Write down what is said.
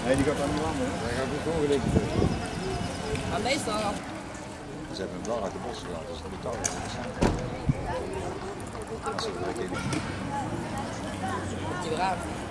Nee, die gaat dan niet landen. Hij gaat niet gewoon gelijk. Maar meestal. Ze hebben hem wel uit de bos gelaten, dus dat moet toch wel zijn. Dat is wel lekker. Die weer uit.